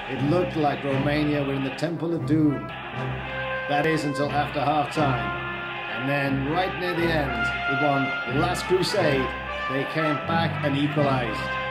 It looked like Romania were in the Temple of Doom. That is until after half-time. And then right near the end, with one last crusade, they came back and equalised.